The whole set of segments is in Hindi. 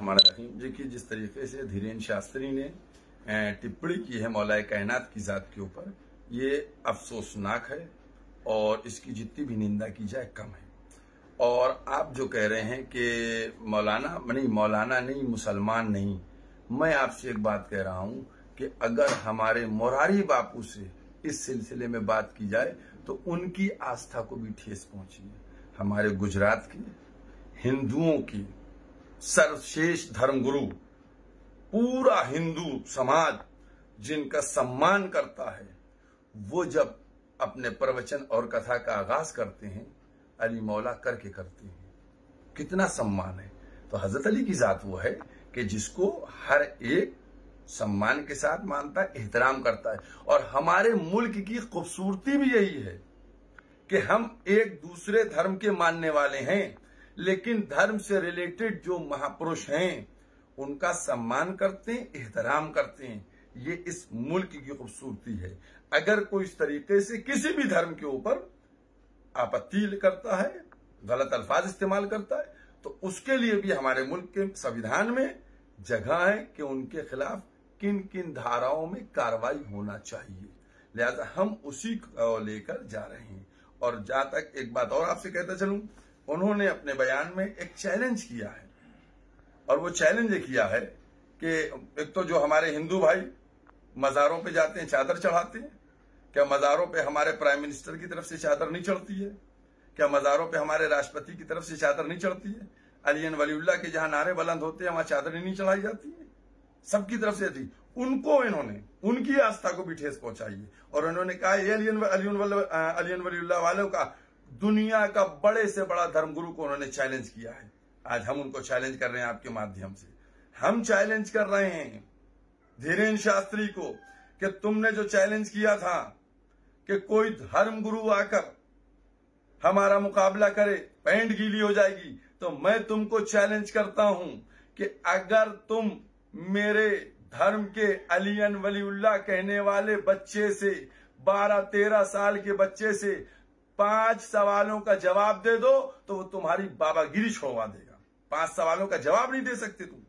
बिस्मिल्लाहिर्रहमानिर्रहीम। देखिए, जिस तरीके से धीरेन्द्र शास्त्री ने टिप्पणी की है मौलाए कायनात की जात के ऊपर, ये अफसोसनाक है और इसकी जितनी भी निंदा की जाए कम है। और आप जो कह रहे हैं कि मौलाना नहीं मुसलमान नहीं, मैं आपसे एक बात कह रहा हूं कि अगर हमारे मोरारी बापू से इस सिलसिले में बात की जाए तो उनकी आस्था को भी ठेस पहुंची है। हमारे गुजरात के हिंदुओं की सर्वश्रेष्ठ धर्मगुरु, पूरा हिंदू समाज जिनका सम्मान करता है, वो जब अपने प्रवचन और कथा का आगाज करते हैं, अली मौला करके करते हैं। कितना सम्मान है। तो हजरत अली की जात वो है कि जिसको हर एक सम्मान के साथ मानता है, एहतराम करता है। और हमारे मुल्क की खूबसूरती भी यही है कि हम एक दूसरे धर्म के मानने वाले हैं, लेकिन धर्म से रिलेटेड जो महापुरुष हैं उनका सम्मान करते हैं, एहतराम करते हैं। ये इस मुल्क की खूबसूरती है। अगर कोई इस तरीके से किसी भी धर्म के ऊपर आपत्ति करता है, गलत अल्फाज इस्तेमाल करता है, तो उसके लिए भी हमारे मुल्क के संविधान में जगह है कि उनके खिलाफ किन किन धाराओं में कार्रवाई होना चाहिए। लिहाजा हम उसी को लेकर जा रहे हैं। और जहां तक एक बात और आपसे कहता चलूं, उन्होंने अपने बयान में एक चैलेंज किया है, और वो चैलेंज ये किया है कि एक तो जो हमारे हिंदू भाई मजारों पे जाते हैं, चादर चढ़ाते हैं, क्या मजारों पे हमारे प्राइम मिनिस्टर की तरफ से चादर नहीं चढ़ती है? क्या मजारों पे हमारे राष्ट्रपति की तरफ से चादर नहीं चढ़ती है? अली वलीउल्लाह के जहां नारे बुलंद होते हैं वहां चादर नहीं चढ़ाई जाती है? सबकी तरफ से थी। उनको इन्होंने उनकी आस्था को भी ठेस पहुंचाई है। और उन्होंने कहा ये अली वलीउल्लाह वालों का दुनिया का बड़े से बड़ा धर्मगुरु को उन्होंने चैलेंज किया है। आज हम उनको चैलेंज कर रहे हैं आपके माध्यम से। हम चैलेंज कर रहे हैं धीरेन्द्र शास्त्री को कि तुमने जो चैलेंज किया था कि कोई धर्मगुरु आकर हमारा मुकाबला करे, पैंट गीली हो जाएगी, तो मैं तुमको चैलेंज करता हूं कि अगर तुम मेरे धर्म के अली वलीउल्लाह कहने वाले बच्चे से, 12-13 साल के बच्चे से 5 सवालों का जवाब दे दो तो वो तुम्हारी बाबागिरी छोड़वा देगा। 5 सवालों का जवाब नहीं दे सकते तुम,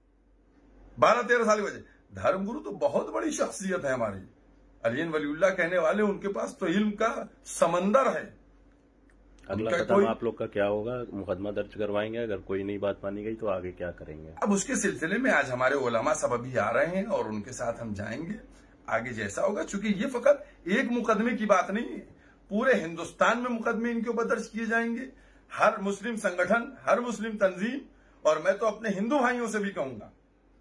12-13 साल के बच्चे। धर्मगुरु तो बहुत बड़ी शख्सियत है हमारी, अली वलीउल्लाह कहने वाले, उनके पास तो इल्म का समंदर है। अगला कदम आप लोग का क्या होगा? मुकदमा दर्ज करवाएंगे? अगर कोई नहीं बात मानी गई तो आगे क्या करेंगे? अब उसके सिलसिले में आज हमारे उलमा सब अभी आ रहे हैं और उनके साथ हम जाएंगे। आगे जैसा होगा, चूंकि ये फकत एक मुकदमे की बात नहीं है, पूरे हिंदुस्तान में मुकदमे इनके ऊपर दर्ज किए जाएंगे। हर मुस्लिम संगठन, हर मुस्लिम तंजीम, और मैं तो अपने हिंदू भाइयों से भी कहूंगा,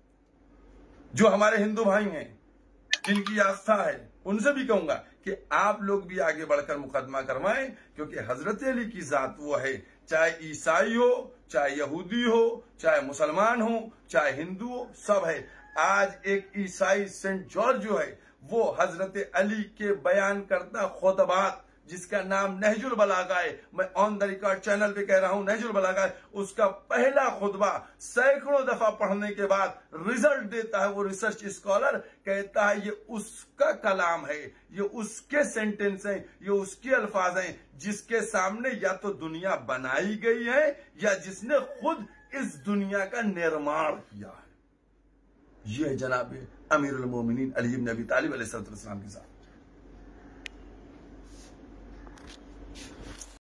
जो हमारे हिंदू भाई हैं, जिनकी आस्था है, उनसे भी कहूंगा कि आप लोग भी आगे बढ़कर मुकदमा करवाएं, क्योंकि हजरत अली की जात वो है, चाहे ईसाई हो, चाहे यहूदी हो, चाहे मुसलमान हो, चाहे हिंदू हो, सब है। आज एक ईसाई सेंट जॉर्ज जो है, वो हजरत अली के बयान करता खुतबात, जिसका नाम नहजुल बलागा है, मैं ऑन द रिकॉर्ड चैनल पे कह रहा हूं, नहजुल बलागा है, उसका पहला खुतबा सैकड़ों दफा पढ़ने के बाद रिजल्ट देता है वो रिसर्च स्कॉलर, कहता है ये उसका कलाम है, ये उसके सेंटेंस हैं, ये उसके अल्फाज हैं जिसके सामने या तो दुनिया बनाई गई है या जिसने खुद इस दुनिया का निर्माण किया है। यह जनाब अमीरुल मोमिनीन अली इब्न अबी तालिब अलैहिस्सलाम के साथ